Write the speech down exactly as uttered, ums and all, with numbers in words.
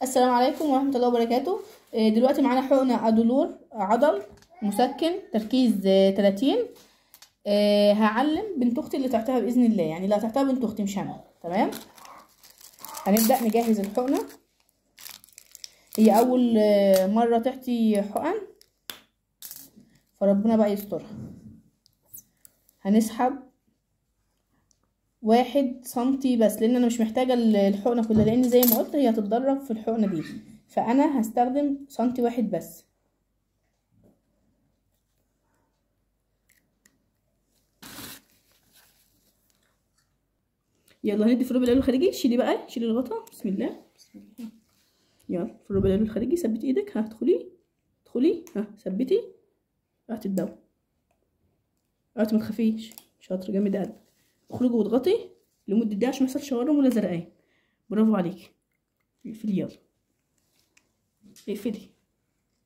السلام عليكم ورحمة الله وبركاته. آه، دلوقتي معانا حقنة ادولور عضل مسكن تركيز آه، تلاتين. آه، هعلم بنت اختي اللي تحتها باذن الله، يعني اللي هتحتها بنت اختي مش انا. تمام، هنبدأ نجهز الحقنة. هي اول آه، مرة تحتي حقن، فربنا بقى يسترها. هنسحب واحد سنتي بس، لان انا مش محتاجة الحقنة كلها، لان زي ما قلت هي هتتدرب في الحقنة دي، فانا هستخدم سنتي واحد بس. يلا هندي في الربع العلوي الخارجي. شيلي بقى، شيلي الغطا. بسم الله بسم الله. يلا في الربع العلوي الخارجي، ثبتي ايدك. ها ادخلي ادخلي، ها ثبتي. هاتي الدواء، هاتي ما تخافيش. شاطره جامد قلبك. اخرجي واضغطي لمده دقيقه عشان ما يحصلش ورم ولا زرقان. برافو عليكي. اقفلي يلا، اقفلي.